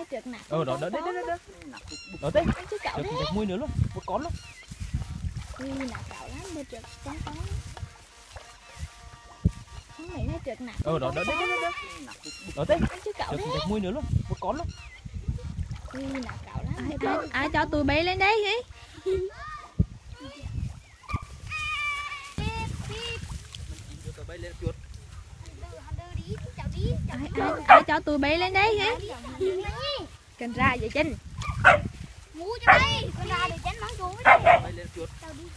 nó trượt nặng. Đó đấy. Đó thế. Chứ cậu đấy. Được mui nữa luôn, một con luôn. Nặng cậu lắm, nó trượt con. Con này nó trượt nặng. Đó đấy. Đó thế. Chứ cậu đấy. Được mui nữa luôn, một con luôn. Nặng cậu lắm. Ai cho tôi bé lên đây hí? Ai cho tôi bé lên đây hí? Cần ra vậy Trinh. Mua cho đây, con ra để tránh mắng chuột với đi. Bay lên chuột.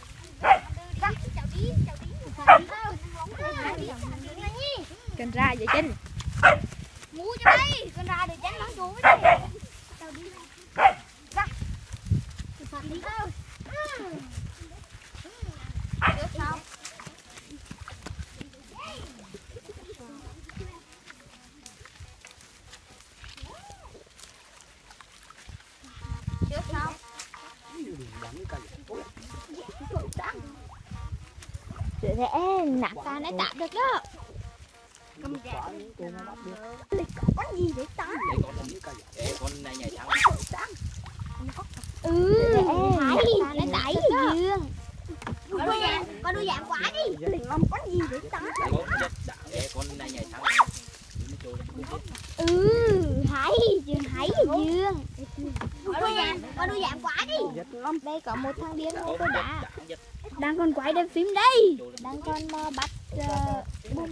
Cần ra vậy Trinh. Mua cho đây, con ra để tránh mắng chuột với đi. Tao đi. Ra. Phạt đi đâu? Được không? Được không? Chị thế nạp ta nó tạm được đó. Cầm rẻ. Lịch có gì để tán? Con này nhảy thẳng. Hay, nó đẩy dương. Con đuôi dạng quả đi. Lịch không có gì để tán? Con này nhảy thẳng. Hay, dương hay dương. Con đuôi dạng quả đi. Đây có một thằng điên ngô tôi đã. Đang con quay đem phím đây. Đang con bắt bùm.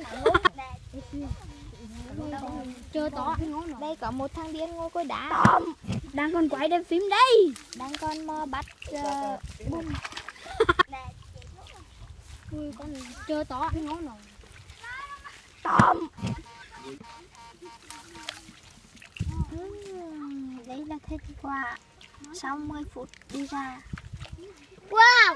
Chưa to. Đây có một thằng điên ngô tôi đã. Đang con quay đem phím đây. Đang con bắt bùm. Con chưa to ngó nào. Tôm. Đây là kết quả sau 10 phút đi ra. Wow.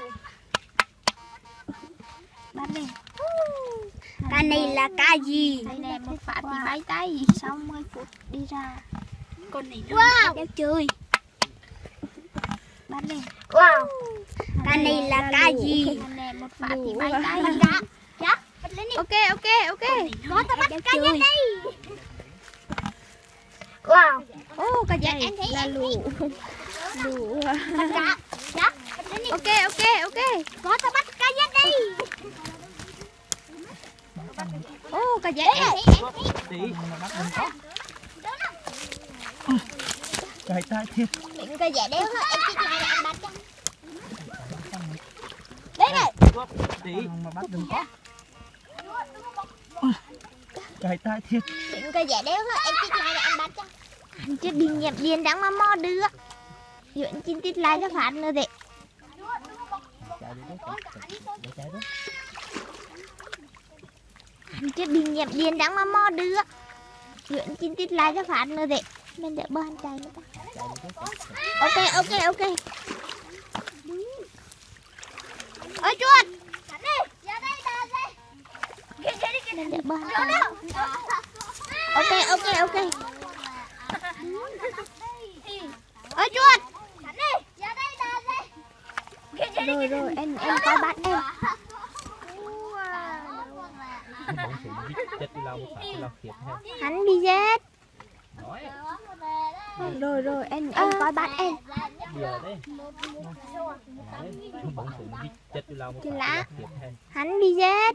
Bắt đi. Cái này là cá gì? Đây nè, một phát thì bay tay. Sau 10 phút đi ra. Con này nó wow. Chơi. Bắt đi. Wow. Cái này là cá gì? Đây nè, một phát thì bay tay. Dạ. Ok. Có tao bắt cá nhân đây. Wow. Ô, cá dây là lù. Dạ. Ok. Có tao bắt cá nhân đây. Ô, cá dây. Tí. Cái tai thiệt. Đừng coi dạ đéo hết, em chỉ lại anh bắt cho. Đấy này. Tí mà bắt đừng có. Cái tai thiệt. Đừng coi dạ đéo hết, em chỉ lại anh bắt cho. Anh chết đi nhập điên đáng mà mò đưa. Dù anh chỉ tít lại cho phạt nữa thế. Anh chết đi nhập điên đáng mà mò đưa. Dù anh chỉ tít lại cho phạt nữa thế. Mình đợi bơ anh chạy nữa ta. Ok. Ôi chuột. Mình đợi bơ anh chạy. Ok. Ôi chuột. Rồi, em coi bắt em. Hắn đi chết. Rồi, em coi bắt em. Chị lá. Hắn đi chết.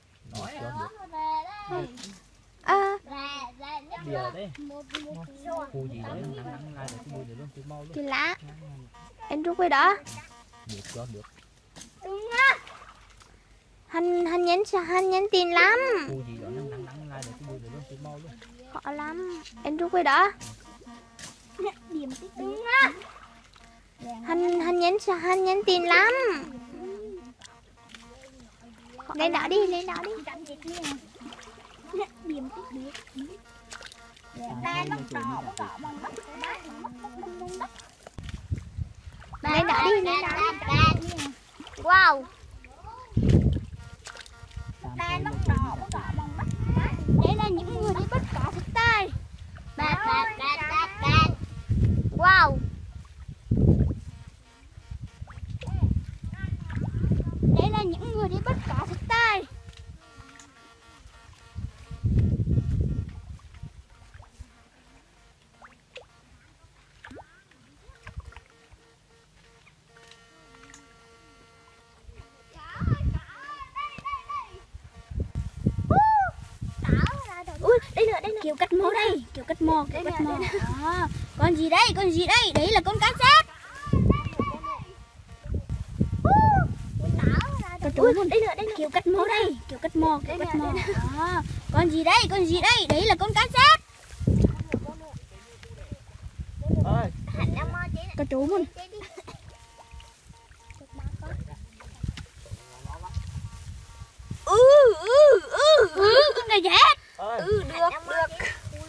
Chị lá. Em rút cái đó. Hắn nhắn tin lắm. Khó lắm. Em rút cái đó. Hắn nhắn tin lắm. Lên đó đi. Lên đó đi. Wow. Đây là những người đi bắt cá thực tay. Wow. Đây là những người đi bắt cá thực tay. kiểu cắt mò đây, kiểu cắt mò. Đó. Con gì đây? Đấy là con cá sét. Con chú luôn. Đây là kiểu cắt mò đây, kiểu cắt mò. Đó. Con gì đây? Đấy là con cá sét. Con chú luôn. Con gà dét. Được.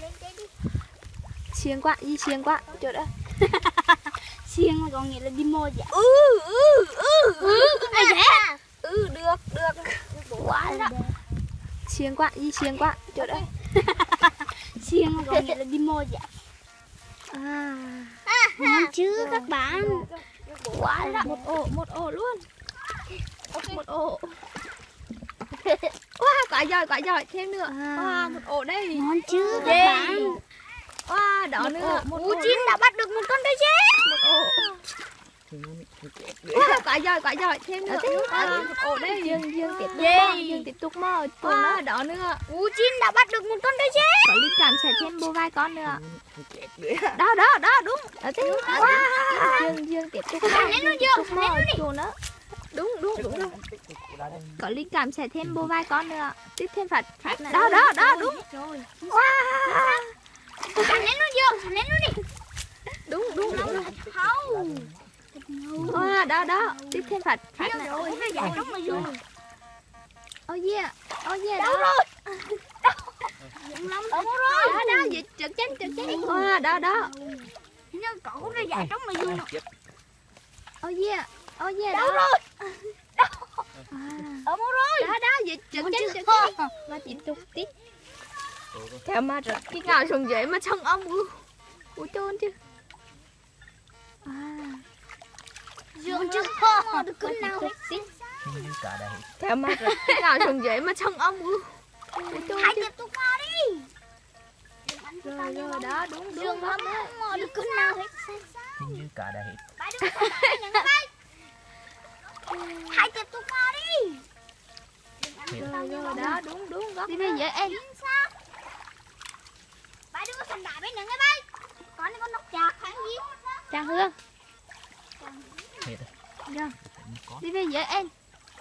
Xiên quá, đi xiên quá. Chỗ đó. Xiên mà còn nghĩa là đi mò dạ. Con gà dét. Được. Quá đó. Xiên quá, đi xiên quá. Chỗ đó. Xiên mà còn nghĩa là đi mò dạ. Ngon chứ các bạn. Quá đó. Một ổ luôn. Một ổ. Wow, quả giỏi, thêm nữa. Wow, một ổ đây. Ngon chứ các Yeah. bạn. Wow, đó nữa. Một ổ. Chín đã bắt được một con cá sét. Một ổ. Wow, quả giỏi, thêm nữa. Wow, một ổ đây. Dương tiếp tục mò. Wow, đó nữa. Chín đã bắt được một con cá sét. Có linh cảm sẽ thêm bô vai con nữa. Đó, đúng. Wow. Dương tiếp tục mò. Chuồng nữa. Đúng. Có linh cảm sẽ thêm bô vai con nữa. Tiếp thêm phạt nữa. Đó, đúng. Rồi. Wow. Lên nó đi. Đúng. Không. Wow, đó. Tiếp thêm phạt nữa. Rồi, nó dài trong mà vô. Oh yeah. Đâu rồi? Đâu rồi? Đó, dịch trượt chân. Wow, đó. Nó cậu nó dài trong mà vô. Oh yeah. Đâu rồi? Ở đâu rồi? Đó, dịch trượt chân. Mà tiếp tục tiếp. Theo mà rất cái ngào xuống dưới mà trong ông ui trôn chứ. Dương chứ không được cân nào hết. Theo mà rất cái ngào xuống dưới mà trong ông ui trôn Hãy chứ. tiếp tục mò đi. Rồi đó, đúng Dương lắm đấy. không mò được cân nào hết. Hình như cả đây. Bài đừng có đá nhận nó bay. Hãy tiếp tục mò đi. Rồi đó, đúng góc. Đi bây giờ em. Bài đừng có thành đại bên nhận nó bay. Con nóc chạc kháng gì? Trang Hương. Rồi. Đi bây giờ em.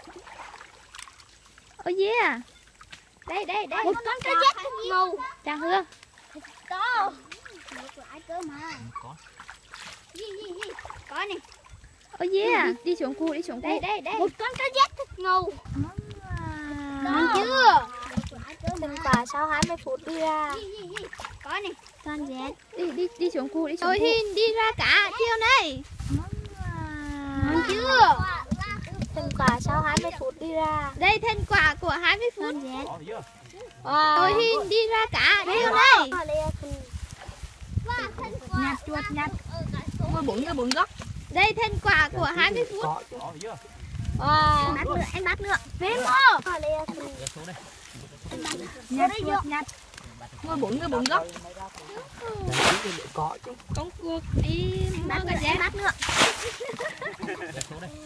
Oh yeah. Đây. Một con cá sét ngầu. Trang Hương. Có. Ai cơ mà. Có. Gì. Có nè. Oh yeah. Đi xuống cu. Đây. Một con cá sét thật ngầu. Ngon chưa? Từng quả sau 20 phút đi ra. Có nè. Con sét. Đi xuống cu. Ôi Hin đi ra cả chiều này. Ngon chưa? Thành quả sau 20 phút đi ra. Đây thành quả của 20 phút. Con sét. Có chưa? Ôi Hin đi ra cả chiều này. Nhặt chuột nhặt. Ngồi bốn góc. Đây thành quả của 20 phút. Có chưa? Em bắt nữa. Phím mò. Xuống đây. Nhặt chuột nhặt. Ngồi bốn góc. Có chứ. Con cuộc đi mò cả Em giá. bắt nữa. Xuống đây.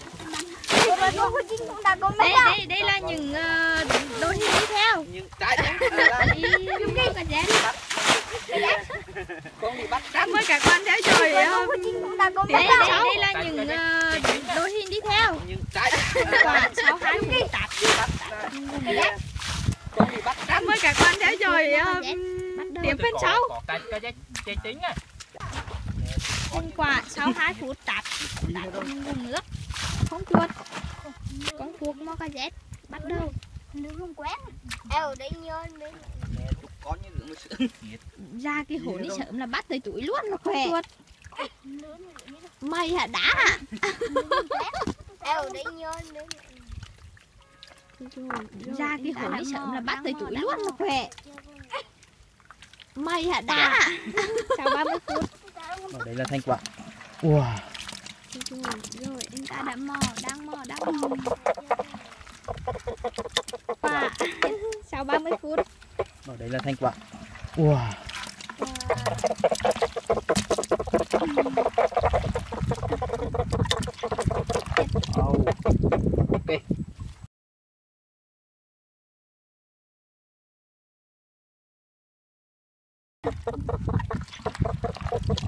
Đây là những đôi Hin đi theo. Nhưng trái Đi mò cả giá. con bị bắt. Cảm ơn các bạn theo dõi. Đây là những đôi Hin đi theo. Nhưng trái. Quả sau 20 phút tạt. Con bị bắt. Cảm ơn các bạn theo dõi. Tiếp phần sau. Có cái tính á. Thành quả sau 2 phút tạt vùng nước. Không chuột. Con cuộc mò cá dét bắt đầu. Nước không quét. Eo đây nhơn đi. Có những người sữa. Ra cái hố đi sớm là bắt tới túi luôn nó khỏe. Chuột. Mày hả đá hả? Eo đây nhơn đi. Ra cái hố đi sớm là bắt tới túi luôn nó khỏe. Mày hả đá hả? Sau 30 phút. Đây là thành quả. Wow. Rồi anh ta đã đang mò. Và sau 30 phút. Đây là thành quả. Wow. Ok.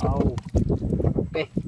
Wow. Ok.